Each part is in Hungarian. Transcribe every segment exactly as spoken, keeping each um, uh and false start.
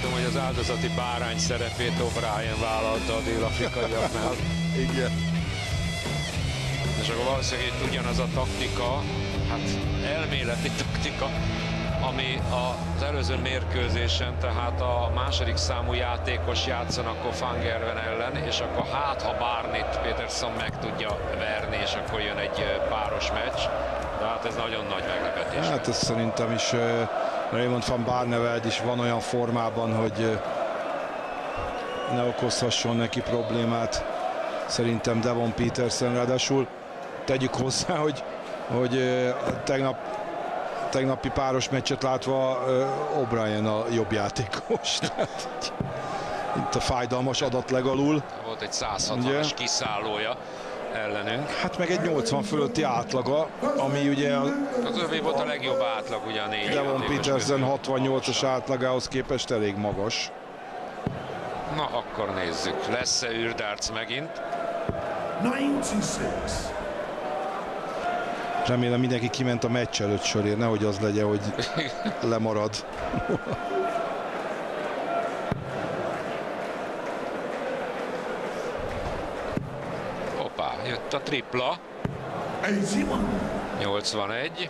látom, hogy az áldozati bárány szerepét O'Brien vállalta a dél-afrikaiaknál. Igen. És akkor valószínűleg itt ugyanaz a taktika, hát elméleti taktika, ami az előző mérkőzésen, tehát a második számú játékos játszon akkor Van Gerwen ellen, és akkor hát, ha Barnett Peterson meg tudja verni, és akkor jön egy páros meccs. De hát ez nagyon nagy meglepetés. Hát ez szerintem is uh, Raymond van Barneveld is van olyan formában, hogy uh, ne okozhasson neki problémát. Szerintem Devon Peterson, ráadásul tegyük hozzá, hogy, hogy uh, tegnap tegnapi páros meccset látva uh, O'Brien a jobb játékos. Tehát, itt a fájdalmas adat legalul. Volt egy száz hatvanas kiszállója ellenünk. Hát meg egy nyolcvan fölötti átlaga, ami ugye... A, az övé volt a legjobb átlag, ugye a négy Devon Peterson hatvannyolcas átlagához képest elég magas. Na, akkor nézzük. Lesz-e űrdárc megint? kilencvenhat. Remélem mindenki kiment a meccs előtt sorért, nehogy az legyen, hogy lemarad. Hoppá, jött a tripla. nyolcvanegy.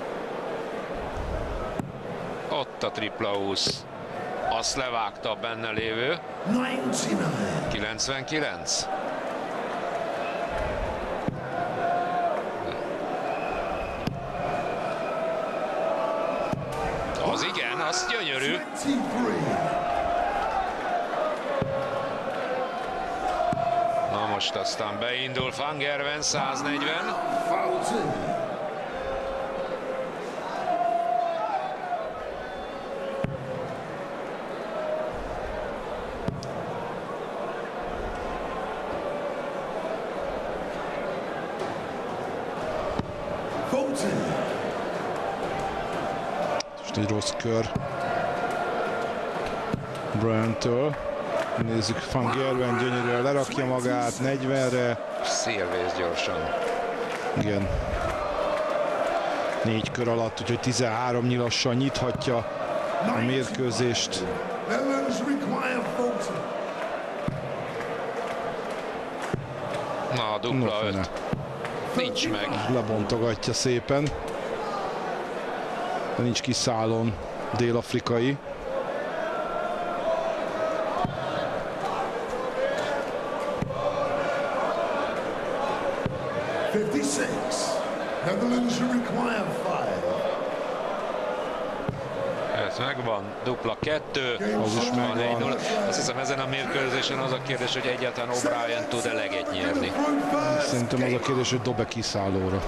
Ott a tripla húsz. Azt levágta a benne lévő. kilencvenkilenc. Az igen, az gyönyörű. Na most aztán beindul Van Gerwen, száznegyven. Egy rossz kör Bryant-től. Nézzük, Van Gerwen gyönyörűen lerakja magát negyvenre. Szélvész gyorsan. Igen. Négy kör alatt, úgyhogy tizenhárom nyilassal nyithatja a mérkőzést. Na, dupla öt. Nincs meg. Lebontogatja szépen. De nincs kiszállón dél-afrikai. Ez megvan, dupla kettő. Az is megvan. Azt hiszem, ezen a mérkőzésen az a kérdés, hogy egyáltalán O'Brien tud-e leget nyerni. Szerintem az a kérdés, hogy dob-e kiszállóra.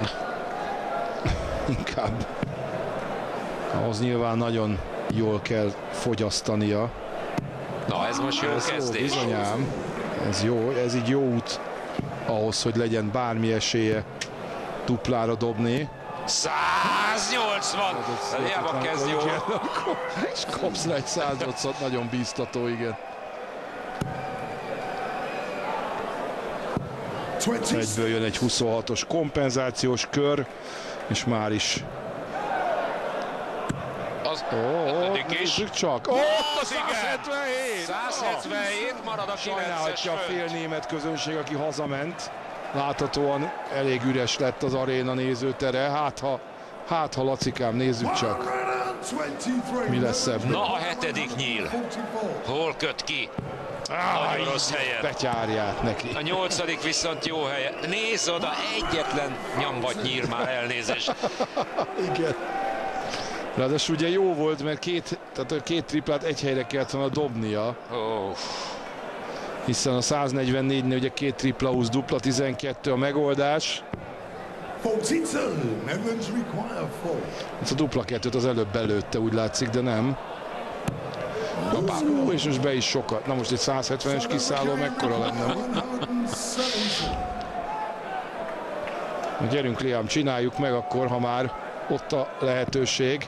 Inkább. Ahhoz nyilván nagyon jól kell fogyasztania. Na, ez most jó ez kezdés. Jó, bizonyám. Ez jó, ez így jó út ahhoz, hogy legyen bármi esélye duplára dobni. száznyolcvan! Hiába kezd jól. És kapsz rá egy száznyolcvat, nagyon bíztató, igen. Egyből jön egy huszonhatos kompenzációs kör, és már is az Ó, oh, is. csak. Ó, oh, százhetvenhét! százhetvenhét marad a kilences a fél német közönség, aki hazament. Láthatóan elég üres lett az aréna nézőtere. Hát ha, hát ha Lacikám, nézzük csak. Mi lesz ebből? Na, a hetedik nyíl. Hol köt ki? Ah, nagyon rossz helyen. Betyárját neki. A nyolcadik viszont jó helyen. Nézd oda, egyetlen nyambat nyír már, elnézést. Igen. Ráadásul ugye jó volt, mert két, tehát a két triplát egy helyre kellett volna dobnia. Oh. Hiszen a száznegyvennégynél ugye két tripla húsz, dupla tizenkettő a megoldás. Hát a dupla kettőt az előbb belőtte, úgy látszik, de nem. Hoppá, és most be is sokat. Na most egy százhetvenes kiszálló mekkora lenne? Na gyerünk, Liam, csináljuk meg akkor, ha már ott a lehetőség.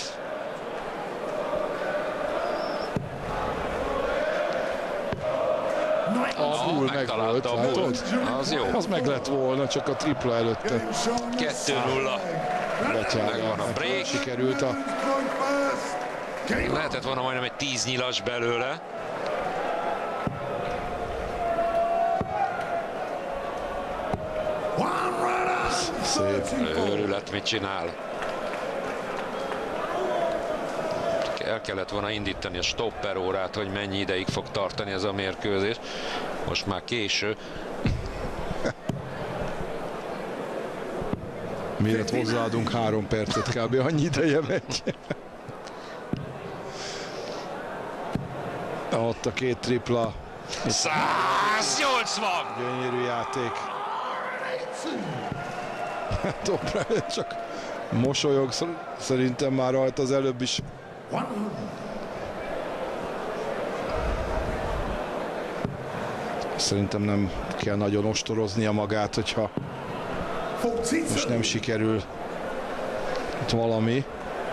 A hull meg volt, látod? Az jó. Az meg lett volna, csak a tripla előtte. kettő nulla. Megvan a break. Sikerült a Lehetett volna majdnem egy tíz nyilas belőle. Szép. Őrület, mit csinál? El kellett volna indítani a stopper órát, hogy mennyi ideig fog tartani ez a mérkőzés. Most már késő. Miért hozzáadunk három percet, kb. Annyi ideje megy. Ott a két tripla. száz nyolcvan! Gyönyörű játék. Dobra, csak mosolyog, szerintem már rajta az előbb is. Szerintem nem kell nagyon ostoroznia magát, hogyha most nem sikerül itt valami.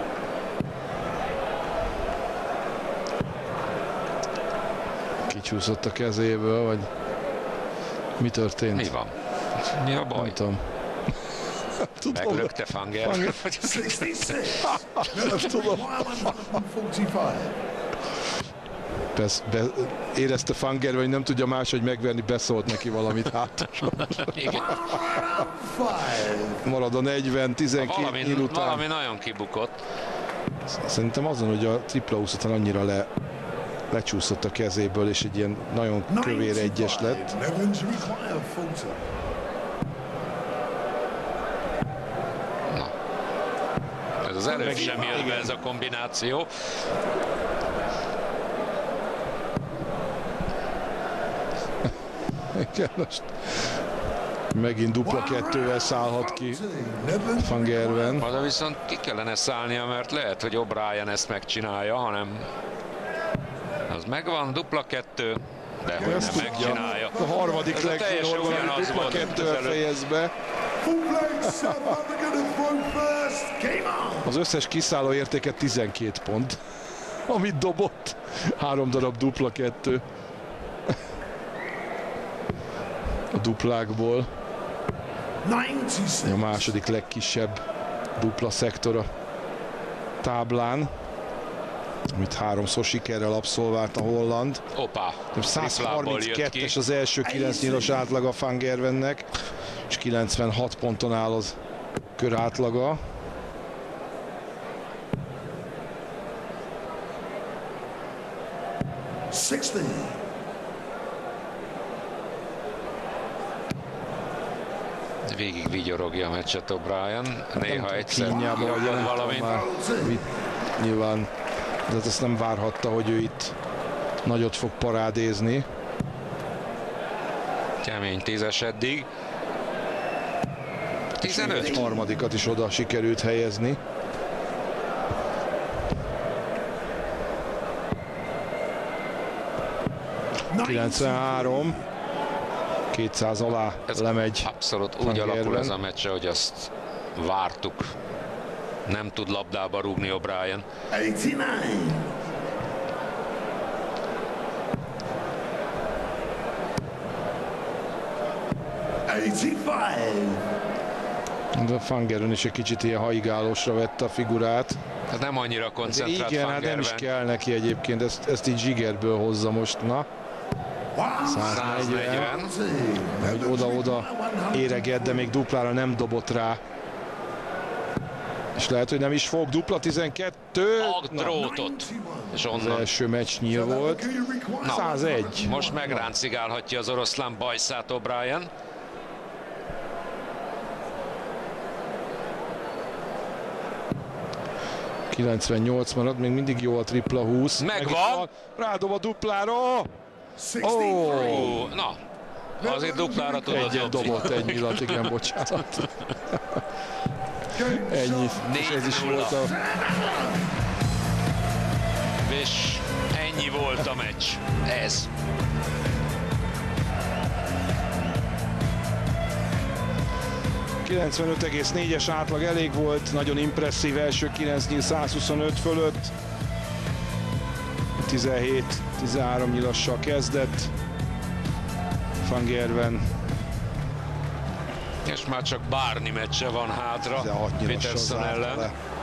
Kicsúszott a kezéből, vagy mi történt? Mi van? Mi a baj? Nem tudom. Tudom. Meglökte Fanger. Fanger. Nem tudom. Besz, be, érezte Fanger, hogy nem tudja máshogy megverni, beszólt neki valamit hát. Marad a negyven tizenkét valami, nyíl után. valami nagyon kibukott. Szerintem azon, hogy a tripla húsz után annyira le, lecsúszott a kezéből, és egy ilyen nagyon kövér egyes lett. Na. Ez az előbb sem jött be ez a kombináció. Igen, most megint dupla kettővel szállhat ki Fangerven. De viszont ki kellene szállnia, mert lehet, hogy O'Brien ezt megcsinálja, hanem az megvan, dupla kettő, de hogy nem megcsinálja. A harmadik legjobb, valami dupla kettővel fejez be. Az összes kiszálló értéke tizenkét pont, amit dobott. Három darab dupla kettő. A duplákból. A második legkisebb dupla szektor a táblán, amit háromszor sikerrel abszolvált a holland. Opa, száz harminckettes az első kilenc nyilas átlaga a Fangervennek, és kilencvenhat ponton áll az kör átlaga. sixty. Végig vigyorogja a meccset O'Brien. Néha egyszer kínjában jön valamint. Nyilván, de ezt nem várhatta, hogy ő itt nagyot fog parádézni. Kemény tízes eddig. tizenöt. Harmadikat is oda sikerült helyezni. kilencvenhárom. kétszáz alá ez lemegy. Abszolút úgy alakul ez a meccs, hogy azt vártuk. Nem tud labdába rúgni O'Brien. De Fangeren is egy kicsit ilyen haigálósra vette a figurát. Ez nem annyira koncentrált. Igen, hát nem is kell neki egyébként, ezt, ezt így zsigerből hozza most, na. száz negyven. Hogy oda-oda éreged, de még duplára nem dobott rá. És lehet, hogy nem is fog. Dupla tizenkettő. A drótot. És onnan az első meccs nyíl volt. száz egy. Most megráncigálhatja az oroszlán bajszát O'Brien. kilencvennyolc marad, még mindig jó a tripla húsz. Megvan. Rádob a duplára. Ó, oh, na, azért duplára tudod egyet dobott, egy nyilat, igen, bocsánat. Ennyi, és ez is volt a... És ennyi volt a meccs. Ez. kilencvenöt egész négyes átlag elég volt, nagyon impresszív első kilenc nyíl száz huszonöt fölött. tizenhét tizenhárom nyilassal kezdett Fangerven. És már csak Barney meccse van hátra Peterson ellen.